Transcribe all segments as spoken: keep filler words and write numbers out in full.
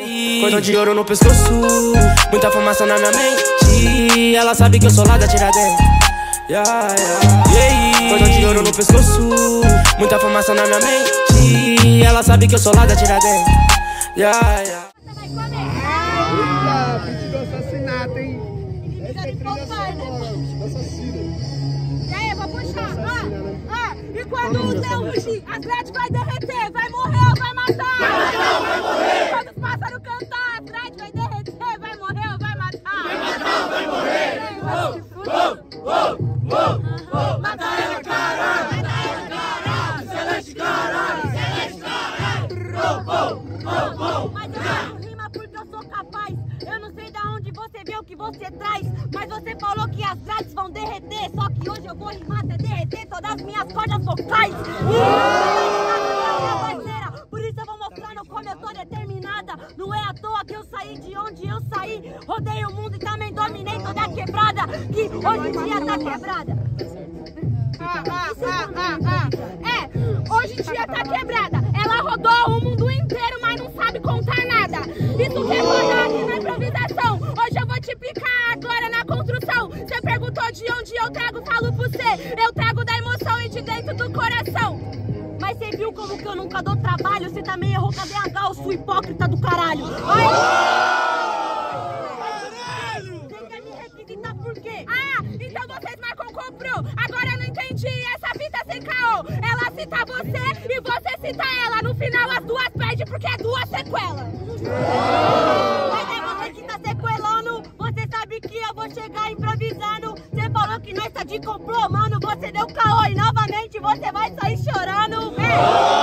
Cordão de ouro no pescoço, muita fumaça na minha mente. Ela sabe que eu sou lá da Tiradentes. Yeah, yeah. Yeah. Cordão de ouro no pescoço, muita fumaça na minha mente. Ela sabe que eu sou lá da Tiradentes. Yeah, yeah. Eita, vídeo do assassinato, hein? Essa é trilha sonora, do assassino. E aí, eu vou puxar, ó, ó. E quando o céu rugir, a thread vai derreter, vai morrer ou vai matar? Vai matar ou vai morrer? E quando os pássaros cantar, a thread vai derreter, vai morrer ou vai matar? Vai matar ou vai morrer? Uou, uou, uou, uou. Mata ela, caralho! Mata ela, caralho! Celeste, caralho! Celeste, caralho! Uou, uou, uou. Mas eu faço rima porque eu sou capaz. Eu não sei da onde você vê o que você traz, mas você falou que as grades vão derreter. Só que hoje eu vou rimar até derreter todas as minhas cordas vocais. Por isso eu vou mostrando como eu tô determinada. Não é à toa que eu saí de onde eu saí. Rodei o mundo e também dominei toda a quebrada, que hoje em dia tá quebrada. Ah, ah, ah, ah, ah. É, hoje em dia tá quebrada. Ela rodou o mundo inteiro, mas não sabe contar nada. Isso que é foda aqui na improvisação. Hoje eu vou te picar agora na construção. Você perguntou de onde eu trago, falo pra você. Eu trago da emoção e de dentro do coração. Mas você viu como que eu nunca dou trabalho? Você também errou, cadê a gal, sua hipócrita do caralho? Ai. Você quer me requisitar por quê? Ah, então vocês marcam comprou. Agora eu não entendi essa fita sem caô. Ela cita você e você cita ela. No final as duas perdem porque é duas sequelas. Mas é você que tá sequelando. Você sabe que eu vou chegar improvisando. Você falou que nós tá de complô, mano. Você deu caô e novamente você vai sair chorando. É.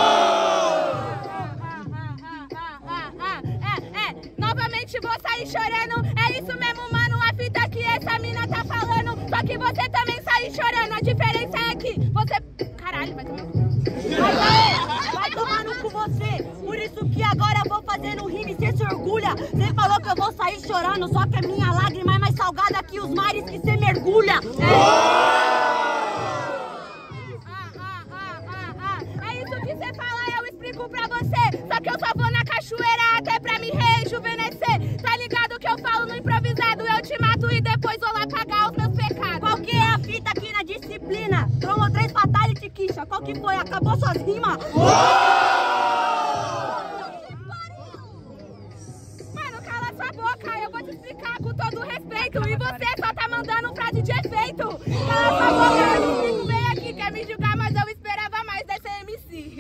É, é, novamente vou sair chorando. É isso mesmo, mano. A fita que essa mina tá falando. Só que você também sai chorando. A diferença é que você... Caralho, vai tomar no cu. Vai tomar no cu você. Por isso que agora eu vou fazer no rime, você se orgulha. Você falou que eu vou sair chorando. Só que a minha lágrima é mais salgada que os mares que você mergulha. É. Ah, ah, ah, ah, ah. É isso que você fala, eu explico pra você. Só que eu só vou na cachoeira até pra me rejuvenescer. Tá ligado que eu falo no improvisado? Eu te mato e depois vou lá pagar os meus pecados. Qual que é a fita aqui na disciplina? Trombou três fatality, quicha. Qual que foi? Acabou suas rimas? Mano, cala sua boca. Eu vou te explicar com todo respeito. E você só tá mandando frase de efeito. Cala sua boca, eu te explico bem aqui. Quer me julgar, mas eu esperava mais dessa M C.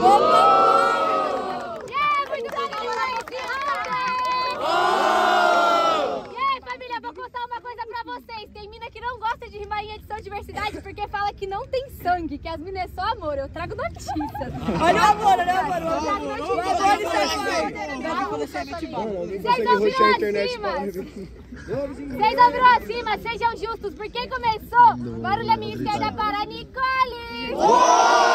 Tem mina que não gosta de rimar em edição de diversidade porque fala que não tem sangue, que as minas é só amor. Eu trago notícias. Olha o amor, olha o amor, olha o amor. Vocês ouviram acima? Vocês ouviram acima? Sejam justos, porque começou. Barulho à minha esquerda para Nicole.